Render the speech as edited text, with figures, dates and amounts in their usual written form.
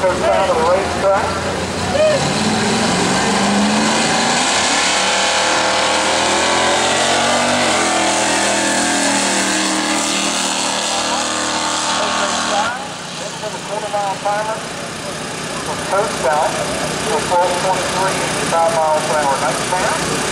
first down to the racetrack. Into the quarter-mile timer from coast south to 12.3, 5 miles per hour. Nice pass.